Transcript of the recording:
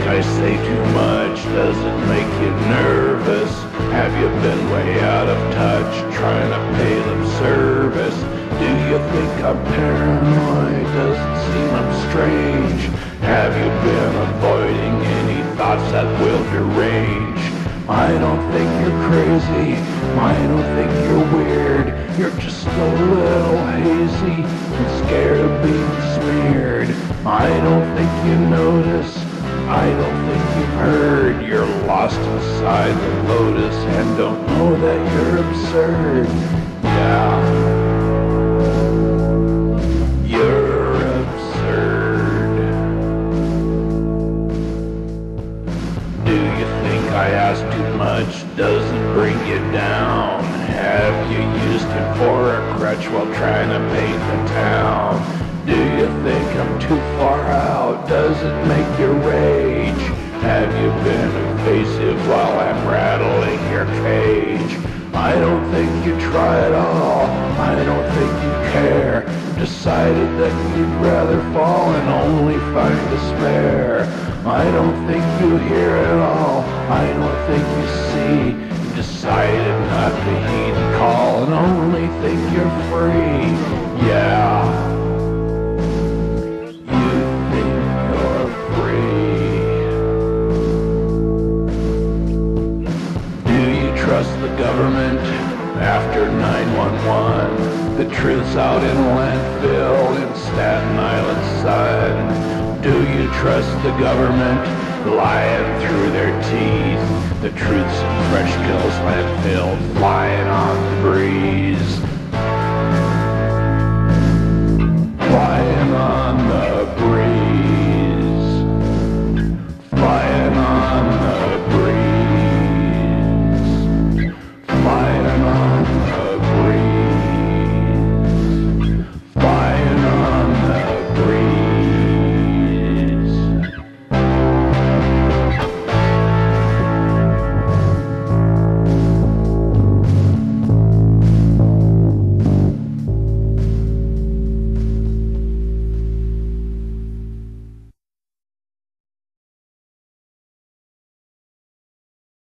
I say too much? Does it make you nervous? Have you been way out of touch trying to pay them service? Do you think I'm paranoid? Does it seem I'm strange? Have you been avoiding any thoughts that will derange? I don't think you're crazy, I don't think you're weird. You're just a little hazy and scared of being smeared. I don't think you notice, I don't think you've heard. You're lost inside the lotus and don't know that you're absurd. Yeah, you're absurd. Do you think I ask too much? Does it bring you down? Have you used it for a crutch while trying to paint the town? Do you think I'm too far out? Does it make you rage? Have you been evasive while I'm rattling your cage? I don't think you try at all, I don't think you care. Decided that you'd rather fall and only find despair. I don't think you hear at all, I don't think you see. Decided not to heed the call and only think you're free. Yeah, you think you're free. Do you trust the government after 9/11? The truth's out in landfill in Staten Island sun. Do you trust the government lying through their teeth? The truth's in Fresh Kills landfill flying on the breeze.